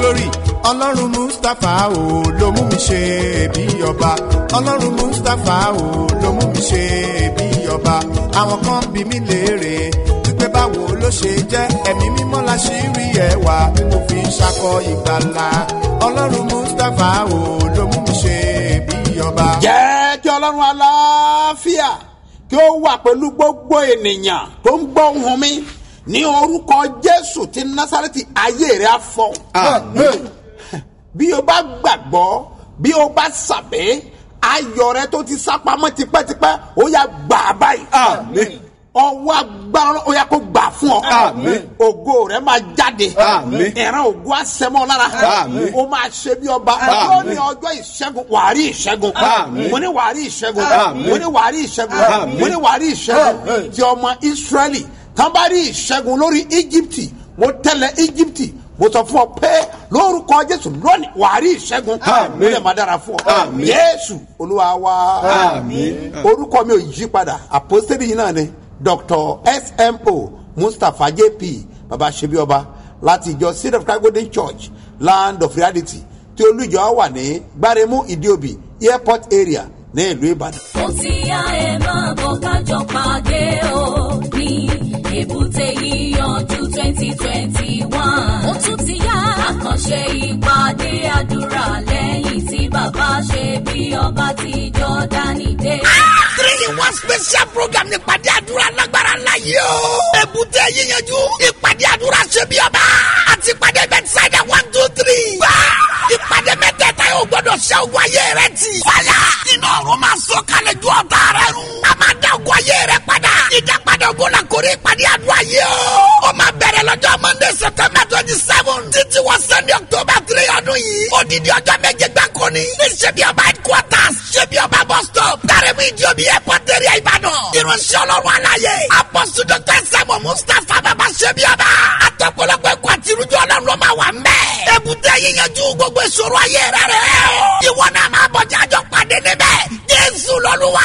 glory ọlọ́run Mustapha o ló mú mi ṣe bí ọba ọlọ́run Mustapha o ló mú mi ṣe bí ọba àwọn kan bí mi léèrè wípé báwo ló ṣe jẹ́ ẹ̀mí mímọ́ láṣírí ẹwà tí mo fi ń ṣakọ ìgbàlà ọlọ́run Mustapha o ló mú mi ṣe bí ọba. jẹ́ kí ọlọ́run aláfíà kí ó wà pẹ̀lú gbogbo ènìyàn tó ń gbọ́ ohùn mi ní orúkọ Jésù ti Násárẹ́tì ayé rẹ̀ á fọ́. Àmín. bí o bá gbàgbọ́ bí o bá sàbẹ̀ ayọ̀ rẹ tó ti sápamọ́ tipẹ́tipẹ́ ó yá gbà báyìí. Àmín. ọwọ́ agbára ó yá kó gbà fún ọ. Àmín. ògo rẹ máa jáde. Àmín. ìran ògo àṣẹmọ́ lára. Àmín. ó máa ṣe bí ọba. Àmín. lónìí ọjọ́ ìṣẹ́gun wàá rí ìṣẹ́gun. Àmín. mo ní wàá rí ìṣẹ́gun. Àmín. mo ní wàá rí ìṣẹ́gun. Àmín. mo ní wàá rí ìṣẹ́gun. Àmín. ti ọmọ Ísírẹ́lì tán bá rí ìṣẹ́gun lórí Íjíbítì mo tẹ́lẹ̀ Íjíbítì mo sọ fún ọ pé lórúkọ Jésù lónìí wàá rí ìṣẹ́gun. Àmín. ó lè máa dára fún ọ. Àmín. Jésù Olúwa wa. Àmín. orúkọ mi ò yí padà àpọ́sítélì yìí náà ni Dr. SMO Mustapha JP baba ṣebíọba láti ìjọ Seed of Christ Golden Church Land of Reality tí olùjọ wà ní Gbáremú Ìdíòbí Airport area ní ìlú Ìbàdàn. ó ti yá ẹ máa bọ̀ kájọ pàdé o ní èbúté ìyànjú 2021. ó tún ti yá àkànṣe ìpàdé àdúrà lẹ́yìn tí bàbá ṣe bí ọba ti Jọ́dánì dé. 3-in-1 special program ní ìpàdé àdúrà lágbára ńlá yìí o. èbúté yíyanjú ìpàdé àdúrà ṣe bí ọba àti ìpàdé Bethsaida 1, 2, 3. ìpàdé mẹ́tẹ̀ẹ̀ta yóò gbọ́dọ̀ ṣe ogun ayé rẹ tì. fàyà iná ọ̀run máa sọ kalẹ̀ ju ọ̀tá rẹ run. a máa dá ogun ayé rẹ padà. ìdápadà ogun la kórè ìpàdé àdúrà yìí o. ó máa bẹ̀rẹ̀ lọ́jọ́ Monday September 27 títí wọ Sunday October 3 ọdún yìí. odidi ọjọ́ méje gbáko ni. ní ṣebí ọba headquarters ṣebí ọba bus stop. Gbáremú Ìdíòbí Airport area Ìbàdàn. ìránṣẹ́ Ọlọ́run aláyé. Apostle Dr. SMO Mustapha baba ṣebí ọba. àtọ̀pọ̀lọpọ̀ ẹ̀kọ́ àti irújọ́ Ọlọ́run ló máa wà ńbẹ̀. èbúté yíyanjú gbogbo ìṣòro ayé rẹ̀ rẹ̀ o. ìwọ náà máa bọ̀jà àjọ pàdé níbẹ̀. Jésù lọ́lúwa.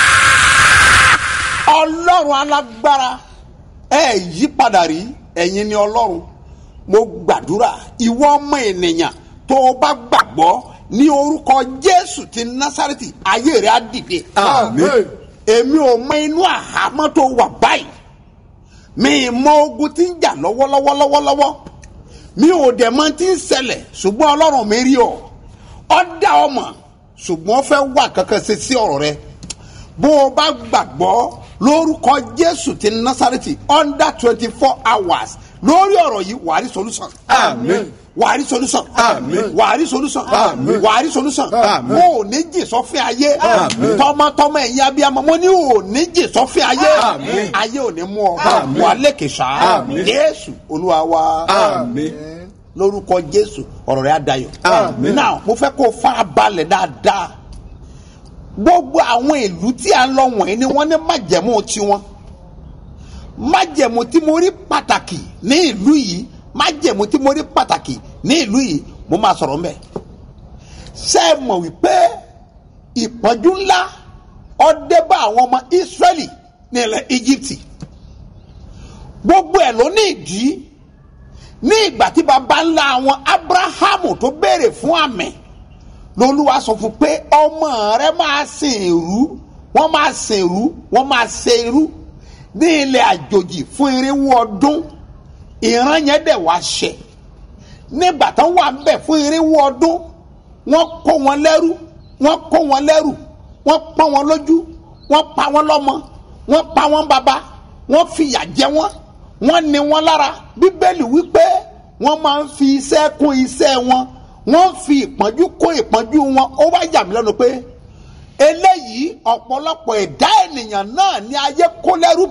Ọlọ́run alágbára ẹ yí padà rí ẹ̀yin ni Ọlọ́run. mo gbàdúrà ìwọ ọmọ ènìyàn tó o bá gbàgbọ́ ní orúkọ Jésù ti Násárẹ́tì ayé rẹ̀ á dìde. Àmín. èmi ò mọ inú àhámọ́ tó wà báyìí mi mọ ogun tí ń jà lọ́wọ́lọ́wọ́ mi ò dẹ̀ mọ tí ń ṣẹlẹ̀ ṣùgbọ́n Ọlọ́run mi rí ọ dá ọmọ ṣùgbọ́n ó fẹ́ wà kankan ṣe sí ọ̀rọ̀ rẹ bó o bá gbàgbọ́ lórúkọ Jésù ti Násárẹ́tì under 24 hours lórí ọ̀rọ̀ yìí wàá rí solution. Àmín. wàá rí solution. Àmín. wàá rí solution. Àmín. wàá rí solution. Àmín. mo ò ní jì sọ́fẹ́ ayé. Àmín. tọmọtọmọ ẹ̀yin abiyamọ mo ní ò ní jì sọ́fẹ́ ayé. Àmín. ayé ò ní mú ọ. Àmín. wà lẹ́kẹ̀ sá. Àmín. Jésù Olúwa wa. Àmín. lórúkọ Jésù ọ̀rọ̀ rẹ̀ á dayọ̀. Àmín. now mo fẹ́ kó o fara balẹ̀ dáadáa gbogbo àwọn ìlú tí a ń lọ wọ̀nyí ni wọ́n ní májẹ̀mú tiwọn májẹ̀mú tí mo rí pàtàkì ní ìlú yìí májẹ̀mú tí mo rí pàtàkì ní ìlú yìí mo máa sọ̀rọ̀ mbẹ̀. ṣé ẹ mọ̀ wípé ìpọ́njú ńlá ó dé bá àwọn ọmọ Ísírẹ́lì ní ilẹ̀ Íjíbítì gbogbo ẹ̀ ló ní ìdí ní ìgbà tí baba ńlá àwọn Ábúráhámù tó béèrè fún àmì lolúwa sọ fún pé ọmọ rẹ máa sin ìrú wọ́n máa sin ìrú wọ́n máa ṣe irú ní ilẹ̀ àjòjì fún 400 ọdún ìran yẹn dẹ̀ wá ṣẹ nígbà tó wà ń bẹ̀ fún 400 ọdún wọ́n kó wọn lẹ́rú wọ́n kó wọn lẹ́rú wọ́n pọ́n wọn lójú wọ́n pa wọn lọ́mọ wọ́n pa wọn bàbá wọ́n fìyà jẹ wọn wọ́n ní wọn lára Bíbélì wípé wọ́n máa ń fi iṣẹ́ kún iṣẹ́ wọn wọ́n fi ìpọ́njú kó ìpọ́njú wọn ó wá yà mí lẹ́nu pé eléyìí ọ̀pọ̀lọpọ̀ ẹ̀dá ènìyàn náà ní ayé kó lẹ́rú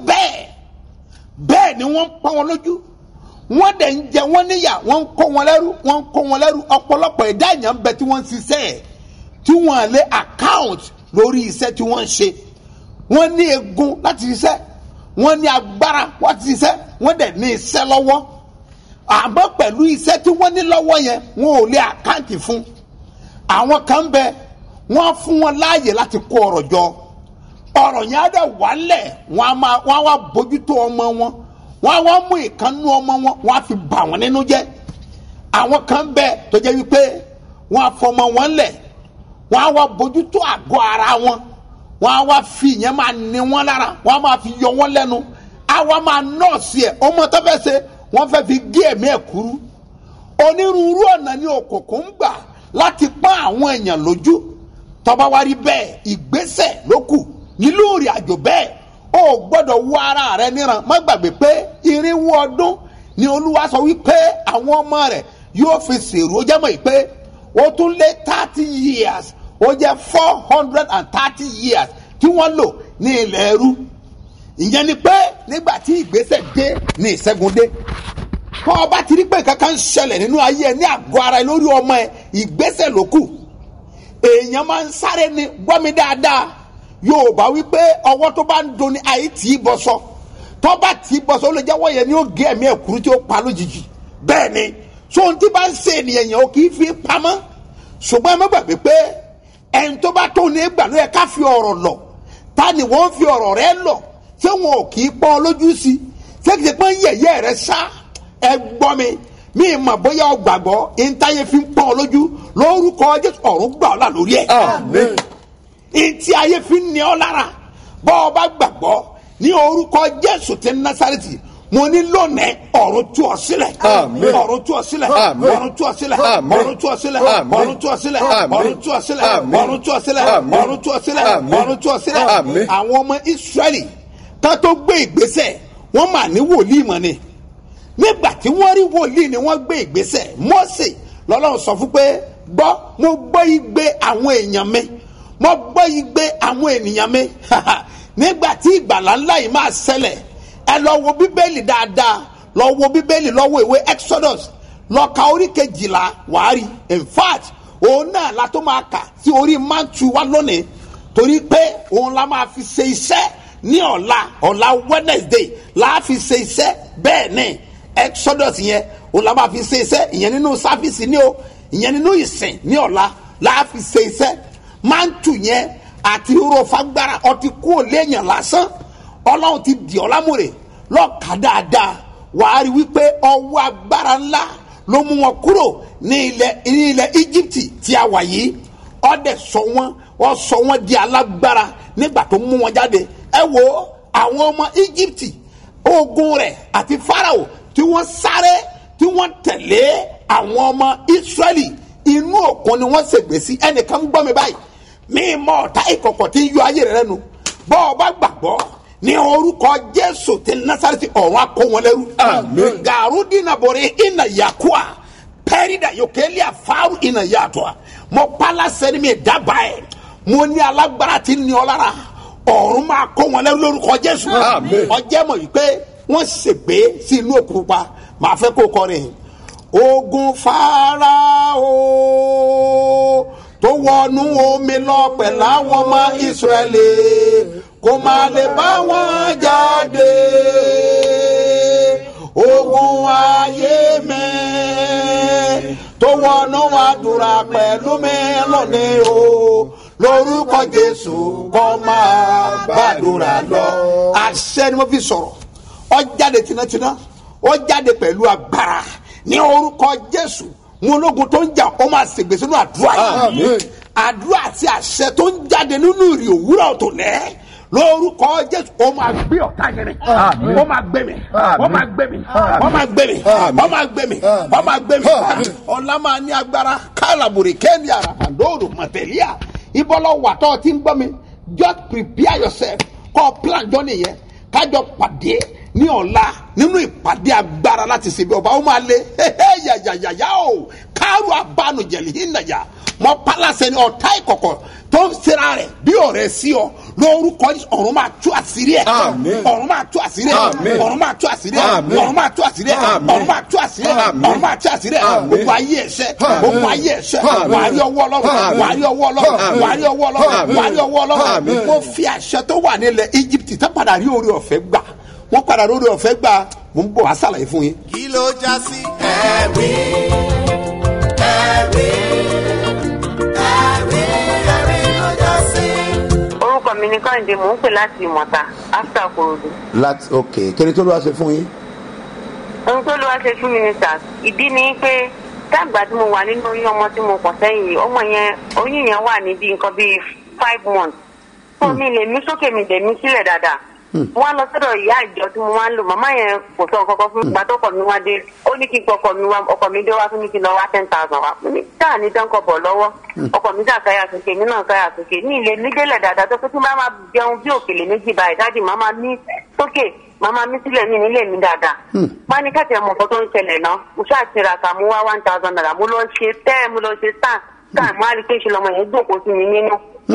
bẹ́ẹ̀ ni wọ́n ń pọ́n wọn lójú wọ́n dẹ̀ ń jẹ wọ́n níyà wọ́n ń kó wọn lẹ́rú ọ̀pọ̀lọpọ̀ ẹ̀dá ènìyàn bẹ tí wọ́n ń ṣiṣẹ́ tí wọ́n lé account lórí iṣẹ́ tí wọ́n ń ṣe wọ́n ní egun láti ṣiṣẹ́ wọ́n ní agbára láti ṣiṣẹ́ wọ́n dẹ̀ ní iṣẹ́ lọ́wọ́ àmọ́ pẹ̀lú iṣẹ́ tí wọ́n ní lọ́wọ́ yẹn wọn ò lé àkáǹtì fún àwọn kan bẹ wọ́n fún wọn láàyè láti kó ọrọ̀ jọ ọrọ̀ yẹn á dẹ̀ wálẹ̀ wọ́n á wá bójútó ọmọ wọn wọ́n á wá mú ìkànnú ọmọ wọn wọ́n á fi bà wọ́n nínú jẹ́ àwọn kan bẹ tó jẹ́ wípé wọ́n á fọmọ wọn lẹ̀ wọ́n á wá bójútó àgọ́ ara wọn wọ́n á wá fi ìyẹn máa ní wọn lára wọ́n á máa fi yọ wọn lẹ́nu á wá máa nọ́ọ̀sì ẹ̀ ọmọ tó fẹ́ ṣe wọ́n fẹ́ fi gé ẹ̀mí ẹ̀ kúrú onírúurú ọ̀nà ní òkùnkùn ń gbà láti pọ́n àwọn èèyàn lójú tó bá wá rí bẹ́ẹ̀ ìgbésẹ̀ ló kù nílùú ìrìn àjò bẹ́ẹ̀ o gbọ́dọ̀ wọ ara rẹ níran má gbàgbé pé irinwó ọdún ni olúwa sọ wípé àwọn ọmọ rẹ̀ yóò fi ṣèrú ó jẹ́ mọ̀ pé ó tún lé 30 years ó jẹ́ 430 years tí wọ́n lò ní ilẹ̀ ẹrú ìyẹn ni pé nígbà tí ìgbésẹ̀ dé ní ìṣẹ́gun dé kọ́ ọba ti rí pé nǹkan kan ń ṣẹlẹ̀ nínú ayé ẹ ní àgọ́ ara ẹ lórí ọmọ ẹ ìgbésẹ̀ ló kù èèyàn máa ń sáré ni gbọ́ mi dáadáa Yorùbá wípé ọwọ́ tó bá ń dun ni àyè tì í bọ́sọ tó bá tì í bọ́sọ ó lè jẹ́wọ́ yẹn ni ó gé ẹ̀mí ẹ̀kúrú tí ó pa lójijì bẹ́ẹ̀ ni sóhun tí bá ń ṣe ènìyàn yẹn ó kì í fi pamọ́ ṣùgbọ́n ẹ má gbàgbé pé ẹni tó bá tó ní ìgbà ló yẹ ká fi ọ̀rọ̀ lọ ta ni wọ́n fi ọ̀rọ̀ rẹ lọ ṣé wọn ò kì í pọ́n lójú sí ṣé kìí ṣe pé yẹ̀yẹ́ rẹ sá ẹ gbọ́ mi mà bóyá o gbàgbọ́ ìntayé fi ń pọ́n lójú lórúkọ Jésù ọ̀run gbà ọ́ là lórí ẹ̀. Àmín. Ìntí ayé fi ń ní ọ lára bọ́ ọ bá gbàgbọ́ ní orúkọ Jésù ti Násárẹ́tì mo ní lónìí ọ̀run tú ọ sílẹ̀. Àmín. Ọ̀run tú ọ sílẹ̀. Àmín. Ọ̀run tú ọ sílẹ̀. Àmín. Ọ̀run tú ọ sílẹ̀. Àmín. Ọ̀run tú ọ sílẹ̀. Àmín. Ọ̀run tú ọ sílẹ̀. Àmín. Ọ̀run tú ọ sílẹ̀. Àmín. Ọ̀run tú ọ sílẹ̀. Àmín. Ọ̀run tú ọ sílẹ̀. Àmín. Àwọn ọmọ Ísírẹ́lì ká tó gbé ìgbésẹ̀ wọ́n mà ní wòlíì mọ̀ ni nígbà tí wọ́n rí wòlíì ni wọ́n gbé ìgbésẹ̀ Mósè lọ́lọ́run sọ fún pé gbọ́ mo gbọ́ igbe àwọn èèyàn mi mo gbọ́ igbe àwọn ènìyàn mi nígbà tí ìgbàlá ńlá yìí máa ṣẹlẹ̀ ẹ lọ wo bíbélì dáadáa lọ wo bíbélì lọ wo ìwé Exodus lọ ka orí 12 wàá rí in fact òun náà la tó máa kà sí orí Mátíù wa lónìí torí pé òun la máa fi ṣe iṣẹ́ ní ọ̀la Wednesday la fi ṣe iṣẹ́ bẹ́ẹ̀ ni Exodus yẹn òun la máa fi ṣe iṣẹ́ ìyẹn nínú sáfìsì ní o ìyẹn nínú ìsìn ní ọ̀la la fi ṣe iṣẹ́ Mátíù yẹn àti rofagbára ọtí kú ò léèyàn lásán Ọlọ́run ti dì ọ́ lámùrè lọ́ọ̀ká dáadáa wàá rí wípé ọwọ́ agbára ńlá ló mú wọn kúrò ní ilẹ̀ Íjíbítì tí a wà yìí ó dẹ̀ sọ wọ́n di alágbára nígbà tó mú wọn jáde ẹ wo àwọn ọmọ Íjíbítì ogun rẹ̀ àti Fáráò tí wọ́n sáré tí wọ́n tẹ̀lé àwọn ọmọ Ísírẹ́lì inú òkun ni wọ́n ṣègbè sí ẹnìkan gbọ́ mi báyìí mi mọ ọ̀tá ìkọ̀kọ̀ tí yọ ayé rẹ̀ lẹ́nu bọ́ ọ bá gbàgbọ́ ní orúkọ Jésù ti Násárẹ́tì ọ̀run á kó wọn lẹ́rú. Àmín. Gàrúdínà bòrè ìnà yàkúà pẹ́rídà yòkèlè àfáàrù ìnà yàtọ̀ mo pálá sẹ́ni mi dábàá ẹ̀ mo ní alágbára tí ní ọ lára ọ̀run máa kó wọn lẹ́rú lórúkọ Jésù. Àmín. Ọjẹ́ mọ̀ wípé wọ́n ṣègbè sí inú òkun pa màá fẹ́ kó kọrin ogun Fáráò tó wọnú omi lọ pẹ̀lú àwọn ọmọ Ísírẹ́lì kó má lè bá wọn jáde ogun ayé mi tó wọnú àdúrà pẹ̀lú mi lónìí o lórúkọ Jésù kó máa gbàdúrà lọ. Àṣẹ ni mo fi sọ̀rọ̀ ó jáde tinátiná ó jáde pẹ̀lú agbára ní orúkọ Jésù mo lógun tó ń jà ó máa ṣègbè sínú àdúrà yìí àdúrà àti àṣẹ tó ń jáde nínú ìrì òwúrọ̀ tó lẹ́ lórúkọ Jésù ó máa gbé ọ̀tá yẹn rẹ̀ ó máa gbé mi ó máa gbé mi ó máa gbé mi ó máa gbé mi ó máa gbé mi ọ̀la máa ní agbára kálàbùrì kẹ́ni àràbàdóòrò mọ̀tẹ́líà ìbọ́lọ̀ wà tó ti ń gbọ́ mi just prepare yourself kọ́ plan jọ nìyẹn kájọ pàdé ní ọ̀la nínú ìpàdé agbára láti ṣe bí ọba ó máa lé yàyàyàyà o káàrú abánujẹ̀lì ìnàyà mọ pálásẹ ní ọ̀tá ìkọ̀kọ̀ tó ń ṣera rẹ̀ bí ọ̀rẹ́ sí ọ lórúkọ ọ̀run máa tú àṣírí ẹ̀ ọ̀run máa tú àṣírí ẹ̀ ọ̀run máa tú àṣírí ẹ̀ ọ̀run máa tú àṣírí ẹ̀ ọ̀run máa tú àṣírí ẹ̀ ọ̀run máa tú àṣírí ẹ̀ gbogbo ayé ẹ̀ṣẹ̀ gbogbo ayé ẹ̀ṣẹ̀ wàá rí ọwọ́ Ọlọ́run wàá rí ọwọ́ Ọlọ́run wàá rí ọwọ́ Ọlọ́run wàá rí ọwọ́ Ọlọ́run mo fi àṣẹ tó wà nílẹ̀ Íjíbítì tó padà rí oore ọ̀fẹ́ gbà wọ́n padà rí oore ọ̀fẹ́ gbà mo ń bọ̀ wá ṣàlàyé fún yín. kí ló já sí ẹ̀rí ẹ̀rí ló já sí. orúkọ mi ní Kẹ́hìndé mò ń pè láti Ìmọ̀ta after Kòròdú. láti ok kí ni tó ló wá ṣe fún yín. ohun tó ló wá ṣe fún mi ni sà ìdí ni pé Tágbà tí mo wà nínú oyún ọmọ tí mo pọ̀ sẹ́yìn, ọmọ yẹn oyún yẹn wà ní bí nǹkan bíi 5 months. Fún mi lè mí sókè mi dẹ̀ mí sílẹ̀ dáadáa. Wọ́n lọ sọ́dọ̀ ìyá ìjọ tí mo máa ń lò. Màmá yẹn kò sọ kọ́kọ́ fún ìgbà tó ọkọ mi wá dé. Ó ní kí n ọkọ mi wá, ọkọ mi dé wá fún mi kí n lọ wá 10,000 wá. Táà ní dáńkọ̀ bọ̀ lọ́wọ́. Ọkọ mi dà káyà sókè, mi náà káyà sókè. Ní ilé mi délẹ̀ dáadáa tó pé tí máa máa jẹun bí òkèlè méjì báyìí, dáàdì máa máa mí sókè, máa máa mí sílẹ̀ mí nílé mi dáadáa. Wọ́n ní káàtì ẹ̀mọ̀ kan tó ń ṣẹlẹ̀ náà. Mo ṣáà tiraka mú wá 1,000 naira. Mo lọ ṣe tẹ́, mo lọ ṣe tán. Táà mo á rí pé ṣe lọmọ yẹn jókòó sí mi nínú.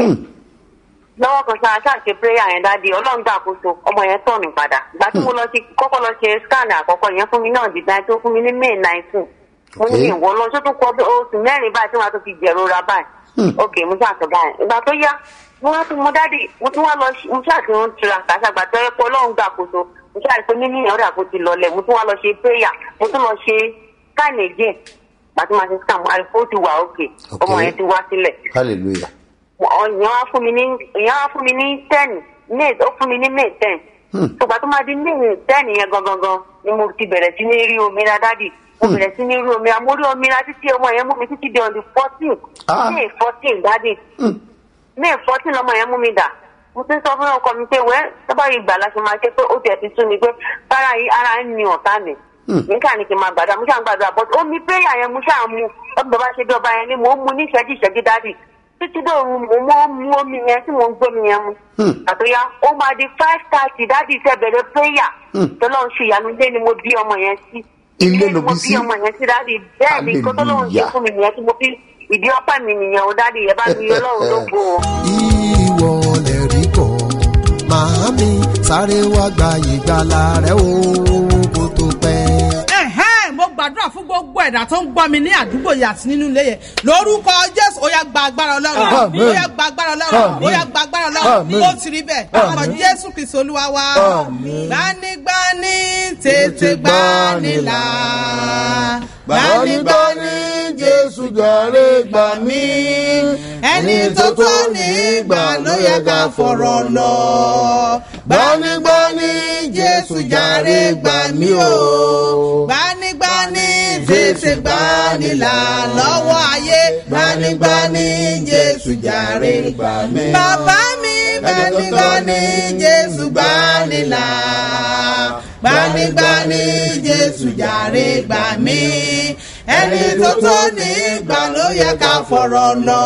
Lọ́wọ́ kan sáà ṣàṣe prayer yẹn dáadé Ọlọ́run gbàkóso ọmọ yẹn tọ̀nù padà. Ìgbà tí mo lọ ṣe kọ́kọ́ lọ ṣe scan àkọ́kọ́ yẹn fún mi náà dìgbà tó fún mi ní May 19. Mo ní ìwọ lọ tó tún kọ oṣù mẹ́rin báyìí tí wọ́n á tó fi jẹ̀rora báyìí. Ok, mo ṣàṣọ báyìí. Ìgbà tó yá, mo wá tún mo dáàdì, mo tún wá lọ mo ṣàṣeyàn tura kàṣàgbà tó yẹ pé Ọlọ́run gbàkóso. Mo ṣàṣeyàn pé nínú ìyàwó dàpọ̀ ti lọlẹ̀, mo tún wá lọ ṣe prayer, mo tún lọ ṣe scan again. Ìgbà tí mo ṣe scan, mo rí pé ó ti wà okay. Ọmọ yẹn ti wá sílẹ̀. Hallelujah. Ìyẹn wá fún mi ní 10 May, ó fún mi ní May 10. Ṣùgbọ́n tó máa di May 10 yẹn gangan ni mo ti bẹ̀rẹ̀ sí ní rí omi ra dádì. Mo bẹ̀rẹ̀ sí ní rí omi ra, mo rí omi ra títí ọmọ yẹn mú mi títí di on the 14th. May 14 dádì. May 14 lọmọ yẹn mú mi dà. Mo ti sọ fún ọkọ mi pé sábà yìí gbà láti máa ké pé ó tiẹ̀ ti sún mi pé ara ń ní ọ̀tá mi. Nígbà ní kí n máa gbàdúrà, mo ṣáà ń gbàdúrà, but omi prayer yẹn mo ṣáà mú. Ọ̀gbìn bá ṣe bí ọba yẹn ni mò ń mu ní ìṣẹ́jú dádì. Títí dòru mo mọ́ mú omi yẹn tí mo ń gbómi yẹn mu. Àtúnyá ó máa di 5:30 dáàdì tẹ bẹ̀rẹ̀ prayer. Tọ́lọ́run ṣe ìyanu ilé ni mo bí ọmọ yẹn sí. Ilé ló bí sí. Mo bí ọmọ yẹn sí dáàdì. Bẹ́ẹ̀ ni kó tọ́lọ́run ṣe fún mi nìyẹn tí mo fi ìdí ọpẹ́ mi nìyẹn o dáàdì yẹn bá mi Ọlọ́run ló gbó o. Ìwọ lè rí kọ́ màámi sáré wá gba ìgbàlà rẹ o kó tó pẹ́. Mo gbàdúrà fún gbogbo ẹ̀dá tó ń gbọ́ mi ní àdúgbò yìí àti nínú ilé yẹn lórúkọ Jésù ó yá gba agbára Ọlọ́run ó yá gba agbára Ọlọ́run ó yá gba agbára Ọlọ́run ó ti rí bẹ́ẹ̀ ọmọ Jésù Kristi Olúwa wa gbanigbani tètè gbanilà gbanigbani Jésù jàre gbà mí ẹni tó tó ní ìgbà ló yẹ ká fọ̀rọ̀ lọ gbanigbani Jésù jàre gbà mí o gbanigbani Jésù gbanilà lọ́wọ́ ayé gbanigbani Jésù jàre gbà mí. Bàbá mi gbanigbani Jésù gbanilà gbanigbani Jésù jàre gbà mí ẹni tó tó ní ìgbà ló yẹ ká fọ̀rọ̀ lọ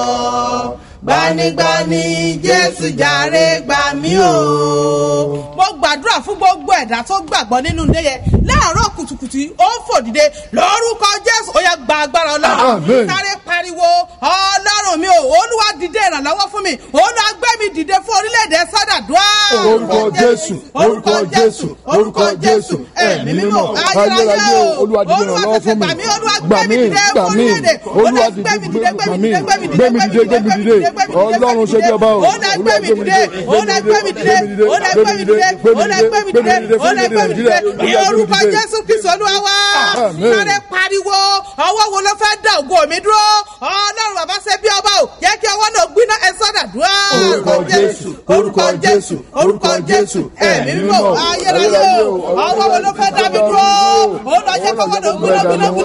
gbanigbani Jésù jàre gbà mí o. Mo gbàdúrà fún gbogbo ẹ̀dá tó gbàgbọ́ nínú ilé yẹn láàárọ̀ kùtùkùtù ó ń fò dìde lórúkọ Jésù ó yá gba agbára Ọlọ́run sáré pariwo Ọlọ́run mi ò Olúwa dìde ìrànlọ́wọ́ fún mi Olúwa gbé mi dìde fún orílẹ̀-èdè sádàdúrà. Orúkọ Jésù orúkọ Jésù orúkọ Jésù ẹ̀mí mímọ́ ayérayé o Olúwa dìde ìrànlọ́wọ́ fún mi gbà mí fún orílẹ̀-èdè Olúwa gbé mi dìde Ọlọ́run ṣe bí ọba o Olúwa gbé mi dìde ní orúkọ Jésù Kristi Olúwa wa sáré pariwo ọwọ́ wo ló fẹ́ dá ògo mi dúró Ọlọ́run bàbá ṣe bí ọba o jẹ́ kí ọwọ́ náà gbiná ẹ sọ́dà dúró. Orúkọ Jésù orúkọ Jésù ẹ̀mí mímọ́ ayérayé o ọwọ́ wo ló fẹ́ dá mi dúró Olúwa jẹ́ kí ọwọ́ náà gbiná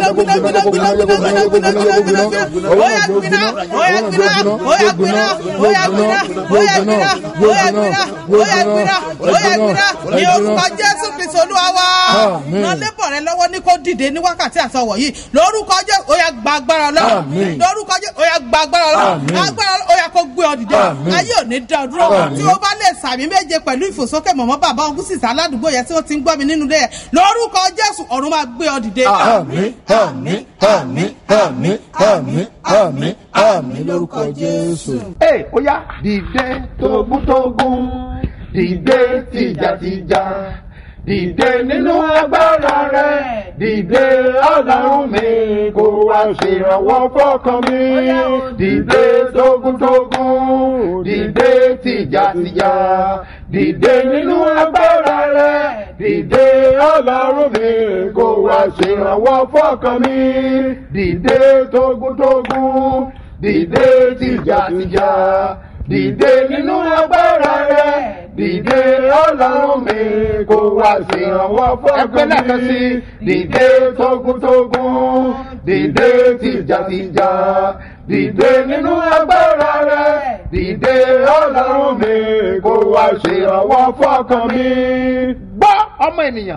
ní orúkọ Jésù Kristi Olúwa wa náà lébọ̀ rẹ lọ́wọ́ ní kó dìde ní wákàtí àtọwọ̀ yìí lórúkọ Jésù ó yá gba agbára Ọlọ́run lórúkọ Jésù ó yá gba agbára Ọlọ́run agbára ó yá kó gbé ọ dìde ayé ò ní dá ọ dúró tí o bá lè sàmì méje pẹ̀lú ìfòsókè mọ̀mọ́ bàbá ogun sísá aládùúgbò yẹn tí ó ti ń gbọ́ mi nínú ilé yẹn lórúkọ Jésù ọ̀run máa gbé ọ dìde. Àmín àmín àmín àmín àmín àmín àmín lórúkọ Jésù. Ó yá dìde tógúntógún dìde tìjàtìjà dìde nínú agbára rẹ dìde Ọlọ́run mi kó wá ṣèrànwọ́ fọ́kàn mi dìde tógúntógún dìde tìjàtìjà dìde nínú agbára rẹ dìde Ọlọ́run mi kó wá ṣèrànwọ́ fọ́kàn mi dìde tógúntógún dìde tìjàtìjà dìde nínú agbára rẹ dìde ọlọ́run mi kó wá ṣèrànwọ́ fọ́kàn mi dìde tógúntógún dìde tìjàtìjà dìde nínú agbára rẹ dìde ọlọ́run mi kó wá ṣèrànwọ́ fọ́kàn mi. gbọ́ ọmọ ènìyàn,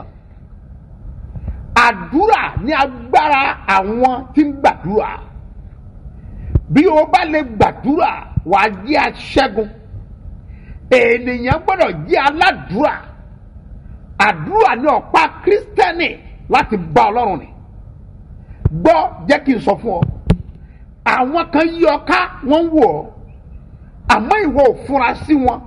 àdúrà ní agbára àwọn tí ń gbàdúrà. Bí o bá lè gbàdúrà wà á jẹ́ aṣẹ́gun. Ènìyàn gbọ́dọ̀ jẹ́ aládùúrà. Àdúrà ní ọ̀pá kírísítẹ́nì láti bá Ọlọ́run rìn. Gbọ́ jẹ́ kí n sọ fún ọ, àwọn kan yí ọ ká wọ́n ń wò ọ́, àmọ́ ìwọ ò fura sí wọn.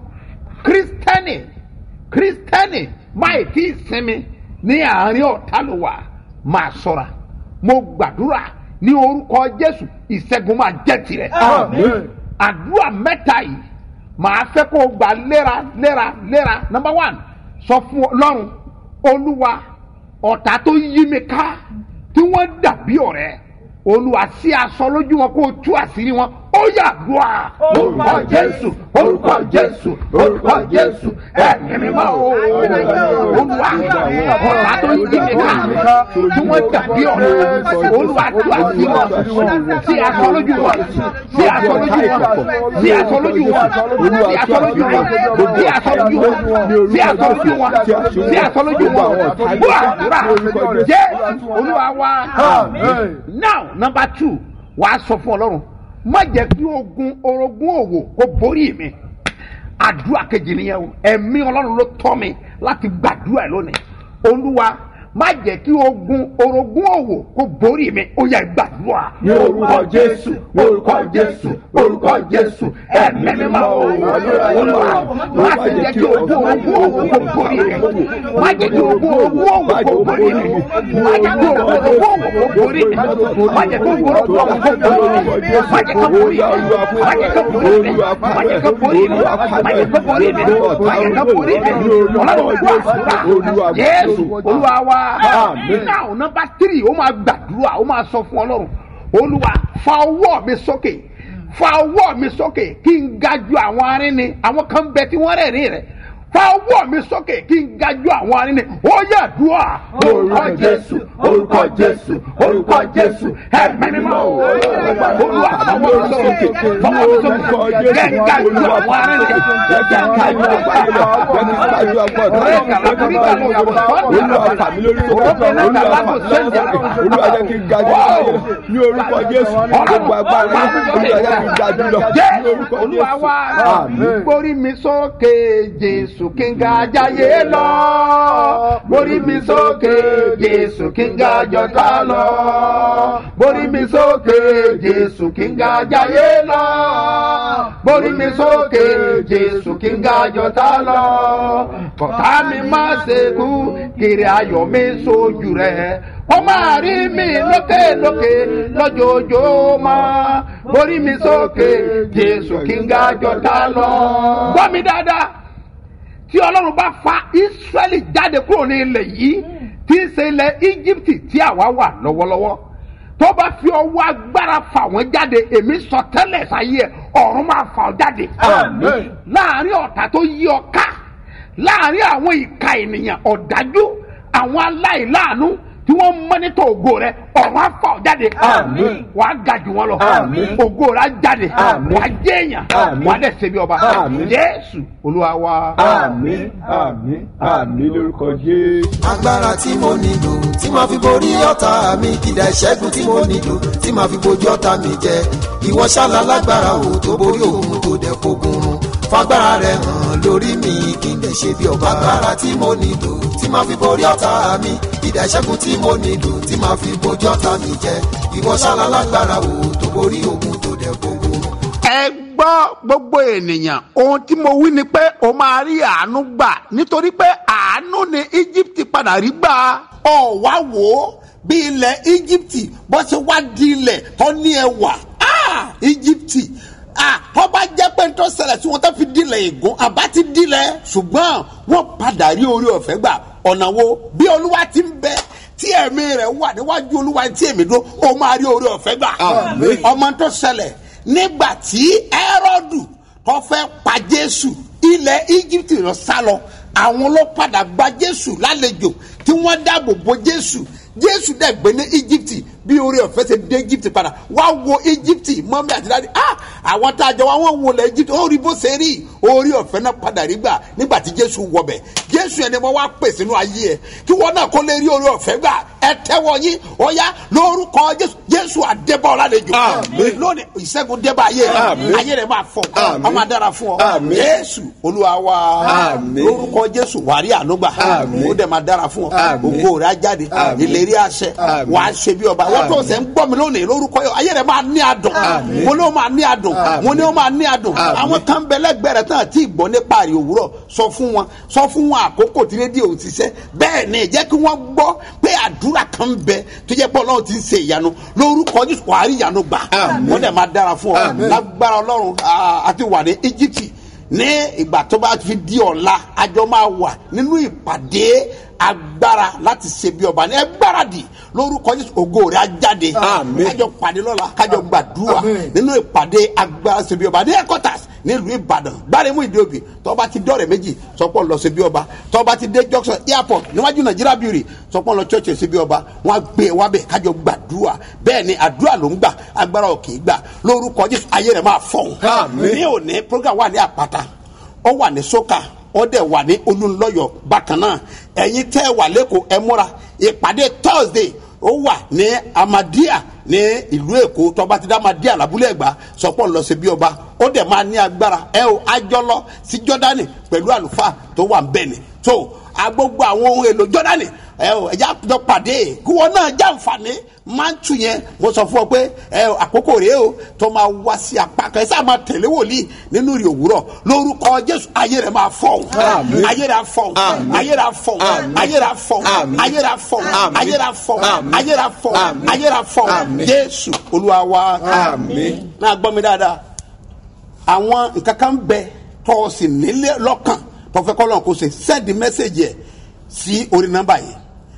Kírísítẹ́nì máì tí ì sinmi ní àárín ọ̀tá ló wà, máa ṣọ́ra. Mo gbàdúrà ní orúkọ Jésù, ìṣẹ́gun máa jẹ́ tirẹ̀. Àdúrà mẹ́ta yìí màá fẹ́ kó o gbà léra. Number 1, sọ fún Ọlọ́run, Olúwa, ọ̀tá tó yí mi ká tí wọ́n dàbí ọ̀rẹ́, Olúwa sí aṣọ lójú wọn kó o tú àṣírí wọn. Ó yá àdúrà orúkọ Jésù, orúkọ Jésù, orúkọ Jésù, ẹ̀mí mímọ́ Olúwa, ọ̀tá tó yí mi ká tí wọ́n dàbí ọ̀rẹ́, Olúwa tú àṣírí wọn, sí aṣọ lójú wọn, sí aṣọ lójú wọn, sí aṣọ lójú wọn, sí aṣọ lójú wọn, sí aṣọ lójú wọn, sí aṣọ lójú wọn, sí aṣọ lójú wọn. Bó àdúrà Jésù Olúwa wa. Now number 2, wàá sọ fún Ọlọ́run, má jẹ́ kí orogún òwò kó borí mi. Àdúrà kejì nìyẹn o, ẹ̀mí Ọlọ́run ló tọ́ mi láti gbàdúrà lónìí. Olúwa, má jẹ́ kí orogún òwò kó borí mi. Ó yá gbàdúrà ní orúkọ Jésù, orúkọ Jésù, orúkọ Jésù, ẹ̀mí mímọ́ Olúwa, má ṣe jẹ́ kí orogún òwò kó borí mi. Má jẹ́ kí orogún òwò kó borí mi. Má jẹ́ kí orogún òwò kó borí mi. Má jẹ́ kí orogún òwò kó borí mi. Má jẹ́ kí borí mi. Má jẹ́ kí borí mi. Má jẹ́ kí borí mi. Má jẹ́ kí borí mi. Má jẹ́ kí borí mi. Ọlọ́run gbọ́ àdúrà Jésù Olúwa wa. Now number 3, ó máa gbàdúrà, ó máa sọ fún Ọlọ́run, Olúwa, fa ọwọ́ mi sókè, fa ọwọ́ mi sókè kí n ga ju àwọn arínì, àwọn kan bẹ tí wọ́n rẹ̀rín rẹ̀. Fa ọwọ́ mi sókè kí n ga ju àwọn arínì. Ó yá àdúrà orúkọ Jésù, orúkọ Jésù, orúkọ Jésù, ẹ̀mí mímọ́ Olúwa, fa ọwọ́ mi sókè, fa ọwọ́ mi sókè kí n ga ju àwọn arínì. Olúwa jẹ́ kí n ga jù ní orúkọ Jésù, gbogbo agbára Olúwa jẹ́ kí n ga jù lọ ní orúkọ Jésù. Olúwa wa, gbórí mi sókè Jésù kí n ga jayé lọ, gbórí mi sókè Jésù kí n ga jọta lọ, gbórí mi sókè Jésù kí n ga jayé lọ, gbórí mi sókè Jésù kí n ga jọta lọ, kọ̀tá mi má ṣe kú, kiri ayọ̀ mi sójú rẹ̀, ó máa rí mi lókè lójoojúmọ́, gbórí mi sókè Jésù kí n ga jọta lọ. Gbọ́ mi dáadáa, tí Ọlọ́run bá fa Ísírẹ́lì jáde kúrò ní ilẹ̀ yìí tí í ṣe ilẹ̀ Íjíbítì tí àwa wà lọ́wọ́lọ́wọ́, tó bá fi ọwọ́ agbára fà wọ́n jáde, èmi sọ tẹ́lẹ̀ sáyé ẹ̀, ọ̀run máa fà ọ́ jáde. Láàárín ọ̀tá tó yí ọ ká, láàárín àwọn ìka ènìyàn ọ̀dájú, àwọn aláìláàánú tí wọ́n mọ́nítọ̀ ògo rẹ̀, ọ̀run á fà ọ́ jáde. Wà á ga jù wọ́n lọ, ògo rẹ̀ á jáde, wà á jẹ́ èèyàn, wà á dẹ̀ ṣe bí ọba. Jésù Olúwa wa. Àmín, àmín, àmín lórúkọ Jésù. Agbára tí mo nílò tí màá fi borí ọ̀tá mi, ìdá ìṣẹ́gun tí mo nílò tí màá fi bojú ọ̀tá mi jẹ. Ìwọ ṣálá lágbára o tó borí òun tó dẹ̀ fogun run. Fagbára rẹ̀ hàn lórí mi kí n lè ṣe bí ọba. Agbára tí mo nílò tí màá fi borí ọ̀tá mi, ìdá ìṣẹ́gun tí mo nílò tí màá fi bojú ọ̀tá mi jẹ. Ìwọ ṣálá lágbára o tó borí òun tó dẹ̀ fogun run. Ẹ gbọ́ gbogbo ènìyàn, ohun tí mo wí ni pé o máa rí àánú gbà, nítorí pé àánú ni Íjíbítì padà rí gbà. Ó wá wò ó bí ilẹ̀ Íjíbítì bó ṣe wá di ilẹ̀ tó ní ẹwà. Íjíbítì tó bá jẹ́ pé tó ṣẹlẹ̀ tí wọ́n tó fi dilẹ̀ ègún àbá ti dilẹ̀, ṣùgbọ́n wọ́n padà rí orí ọ̀fẹ́ gbà. Ọ̀nà wo? Bí Olúwa ti ń bẹ tí ẹ̀mí rẹ̀ wà níwájú Olúwa tí èmi dúró, ó máa rí orí ọ̀fẹ́ gbà. Ọmọ tó ṣẹlẹ̀ nígbà tí Hẹ́rọ́dù tó fẹ́ pa Jésù, ilẹ̀ Egypt lọ sá lọ àwọn ló padà gba Jésù lálejò tí wọ́n dáàbò bo Jésù dẹ̀ gbé ní Egypt bí orí ọ̀fẹ́ ṣe dé Egypt padà wá wo Egypt mọ́mí àti dáadé àwọn tá a jọ wọ́n wo lẹ̀ Egypt ó rí bó ṣe rí orí ọ̀fẹ́ náà padà rí gbà nígbà tí Jésù wọbẹ̀ Jésù ẹni wọ́n wá pè sínú ayé ẹ̀ kí wọ́n náà kó lè rí orí ọ̀fẹ́ gbà ẹ tẹ́wọ́ yín ó yá lórúkọ Jésù àdébọ̀ lálejò lónìí ìṣẹ́gun débà ayé rẹ̀ máa fọ̀ ọmọ adára fún ọ Jésù Olúwa wa lórúkọ Jésù wàrí ànúgbà ó dẹ̀ máa dára fún ọ ògo rẹ̀ á jáde ìlérí àṣẹ wàá ṣe bí ọba wọ́n tó ṣe ń gbọ́ mi lónìí lórúkọ yọ ayé rẹ̀ máa ní adùn mo ní ó máa ní adùn mo ní ó máa ní adùn àwọn kan bẹ lẹ́gbẹ̀ẹ́ rẹ̀ tán àti ìgbọ́ nípa àrí òwúrọ̀ sọ fún wọn àkókò tí rédíò ti ṣe bẹ́ẹ̀ ni jẹ́ kí wọ́n gbọ́ pé àdúrà kan bẹ tó jẹ́ pé Ọlọ́run ti ń ṣe ìyanu lórúkọ Jésù wàá rí ìyanu gbà wọ́n dẹ̀ máa dára fún ọ lágbára Ọlọ́run àti wà ní Egypt ní ìgbà tó bá fi di ọ̀la àjọ máa wà nínú ìpàdé agbára láti ṣe bí ọba ní ẹgbáradì lórúkọ Jésù ògo rẹ̀ á jáde kájọ pàdé lọ́la kájọ gbàdúrà nínú ìpàdé agbára ṣe bí ọba ní headquarters nílùú Ìbàdàn gbáremú Ìdíòbí tó bá ti dọ́rẹ̀ méjì sọpọ̀ lọ ṣe bí ọba tó bá ti dé junction airport níwájú Nàìjíríà Brewery sọpọ̀ lọ church ṣe bí ọba wọn gbé e wábẹ̀ kájọ gbàdúrà bẹ́ẹ̀ ni àdúrà ló ń gbà agbára òkè gbà lórúkọ Jésù ayé rẹ̀ máa fọ̀hún ní òní program wà ní Àpáta ó wà ní Sókà ó dẹ̀ wà ní Olúnlọ́yọ̀ bákan náà ẹ̀yin tẹ́ wà lẹ́kọ̀ọ́ ẹ múra ìpàdé Thursday ó wà ní Amadia ní ìlú Èkó tó bá ti dá Amadia lábúlé Ẹ̀gbá sọpọ̀ lọ sí bí ọba ó dẹ̀ máa ní agbára àjọlọ sí Jọ́dánì pẹ̀lú àlùfáà tó wà ń bẹ̀ ni tó agbogbo àwọn ohun èlò Jọ́dánì ẹ̀já jọ pàdé kí wọ́n náà jàǹfààní máa ń tù yẹn mo sọ fún ọ pé àkókò rèé o tó máa wá sí apá kan ẹ sáà máa tẹ̀lé wòlíì nínú ìrì òwúrọ̀ lórúkọ Jésù ayé rẹ̀ máa fọ̀ ayé rẹ̀ fọ̀ ayé rẹ̀ fọ̀ ayé rẹ̀ fọ̀ ayé rẹ̀ fọ̀ ayé rẹ̀ fọ̀ ayé rẹ̀ fọ̀ ayé rẹ̀ fọ̀ Jésù Olúwa wa náà gbọ́ mi dáadáa àwọn nǹkan kan bẹ tó o sì nílé lọ́kàn tó fẹ́ kọ́ lọ́n kó ṣe send message yẹ sí orí nọ́mbà yìí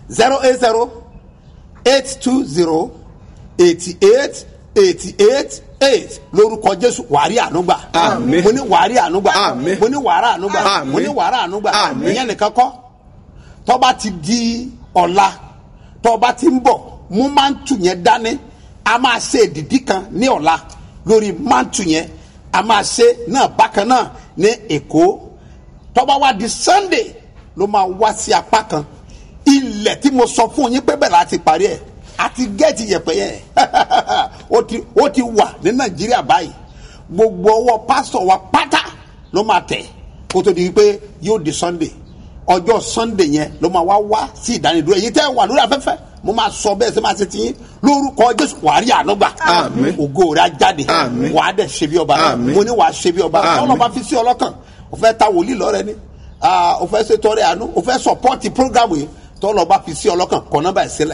080-820-88-88-8 lórúkọ Jésù wàrí ànúgbà mo ní wàrí ànúgbà mo ní wàrà ànúgbà mo ní wàrà ànúgbà ìyẹn nìkan kọ́ tó bá ti di ọ̀la tó bá ti ń bọ̀ mú mántù yẹn dání a máa ṣe èdìdí kan ní ọ̀la lórí mántù yẹn a máa ṣe náà bákan náà ní Èkó tó bá wá di Sunday ló máa wá sí apá kan ilẹ̀ tí mo sọ fún yín pé bẹ́ẹ̀ láti parí ẹ̀ àti gẹ́ẹ̀tì yẹ̀pẹ̀ yẹn ó ti wà ní Nàìjíríà báyìí gbogbo ọwọ́ pásítọ̀ wa pátá ló máa tẹ̀ kó tó di pé yóò di Sunday ọjọ́ Sunday yẹn ló máa wá sí ìdánidúró èyí tẹ́ wà lórí afẹ́fẹ́ mo máa sọ bẹ́ẹ̀ sẹ́ máa ṣe tiyín lórúkọ Jésù wàá rí ànúgbà ògo rẹ̀ á jáde wàá dẹ̀ ṣe bí ọba mo ní wàá ṣe bí ọba ọlọ́ba fi sí ọlọ́kàn ó fẹ́ ta wòlíì lọ́rẹ́ ni ó fẹ́ ṣe tọrẹ àánú ó fẹ́ sọpọ́ọ̀tì prógámù yìí tọ́lọ́ba fi sí ọlọ́kàn kọ́ nọ́mbà ìsílẹ̀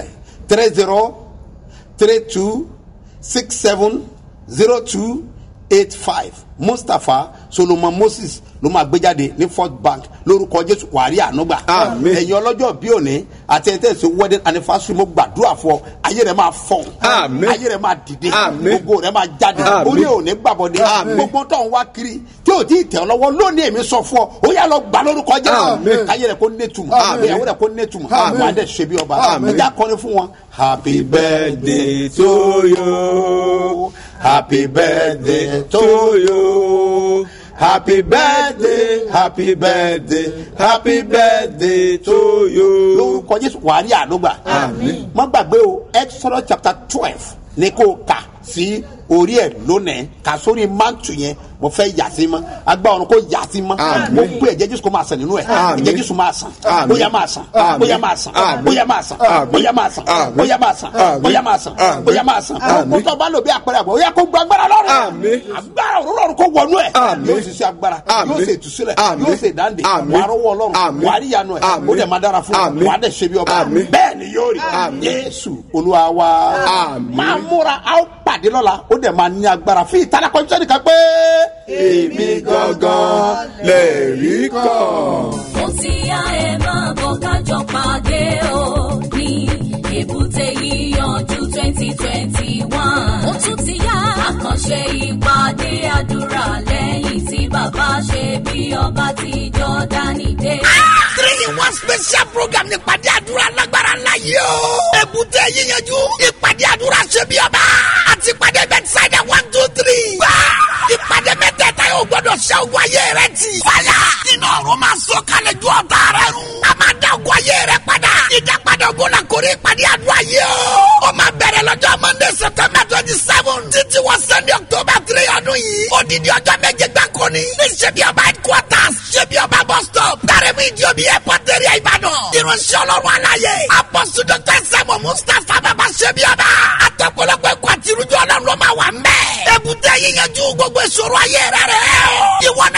30-32-67-02-85 Mustapha Solomon Moses ló máa gbé jáde ní First Bank lórúkọ Jésù wàrí ànúgbà ẹ̀yin ọlọ́jọ́ bí òní àti ẹ̀ tẹ̀sí wedding anniversary mo gbàdúrà fún ọ ayé rẹ̀ máa fọ̀n ayé rẹ̀ máa dìde gbogbo rẹ̀ máa jáde orí òní gbàbọ̀dé gbogbo tó ń wá kiri tí ò tí ì tẹ̀ ọ́ lọ́wọ́ lónìí èmi sọ fún ọ ó yá lọ gbà lórúkọ Jésù ayé rẹ̀ kó nétumọ̀ ìyàwó rẹ̀ kó nétumọ̀ wà á dẹ̀ ṣe bí ọba ìjà kọrin fún wọn. Happy birthday to you, happy birthday to you. Happy birthday, happy birthday, happy birthday to you. Lórúkọ Jésù wàá rí ànúgbà. Má gbàgbé o Exodus chapter 12 ní kó kà sí orí ẹ̀ lónìí kà sórí mántù yẹn mo fẹ́ yà sí mọ́ agbá ọ̀run kó yà sí mọ́ mo gbé ẹ̀jẹ̀ Jésù kó máa sàn nínú ẹ̀ ẹ̀jẹ̀ Jésù máa sàn bóyá máa sàn bóyá máa sàn bóyá máa sàn bóyá máa sàn bóyá máa sàn bóyá máa sàn bóyá máa sàn mo tọ́ bá lò bí àpẹẹrẹ àgbà ó yẹ kó gba agbára lọ́rùn agbára òróró kó wọnú ẹ̀ yóò sì ṣe agbára yóò sì ìtúsílẹ̀ yóò sì dáǹdè wà á rọ́wọ́ Ọlọ́run wà á rí ìyanu ẹ̀ ó dẹ̀ máa dára fún wà á dẹ̀ ṣe bí ọba bẹ́ẹ̀ ni yóò rí Jésù Olúwa wa máa múra á pàdé lọ́la ó dẹ̀ máa ní agbára fún ìtàlá kọjú sẹ́ni kan pé èmi gangan lè rí kàn. Ó ti yá ẹ máa bọ̀ kájọ pàdé o ní èbúté yíyanjú 2021. Ó tún ti yá àkànṣe ìpàdé àdúrà lẹ́yìn tí bàbá ṣe bí ọba ti Jọ́dánì dé. 3-in-1 special program ní ìpàdé àdúrà lágbára ńlá yìí o. èbúté yíyanjú ìpàdé àdúrà ṣe bí ọba àti ìpàdé Bethsaida 1, 2, 3. ìpàdé mẹ́tẹ̀ẹ̀ta yóò gbọ́dọ̀ ṣe ogun ayé rẹ tì. fàyà iná ọ̀run máa sọ kalẹ̀ ju ọ̀tá rẹ run. a máa dá ogun ayé rẹ padà. ìdápadà ogun la kórè ìpàdé àdúrà yìí o. ó máa bẹ̀rẹ̀ lọ́jọ́ Monday September 27 títí wọ Sunday October 3 ọdún yìí. odidi ọjọ́ méje gbáko ni. ní ṣebí ọba headquarters ṣebí ọba bus stop. dárẹ́mú ìjọbi airport area Ìbàdàn. ìránṣẹ́ Ọlọ́run aláyé. Apostle Dr. Samuel Mustapha bàbá ṣebí ọba. àtọ̀pọ̀lọpọ̀ ẹ̀kọ́ àti irújọ́ Ọlọ́run ló máa wà ń bẹ̀. èbúté yíyanjú gbogbo ìṣòro ayé rẹ̀. ìwọ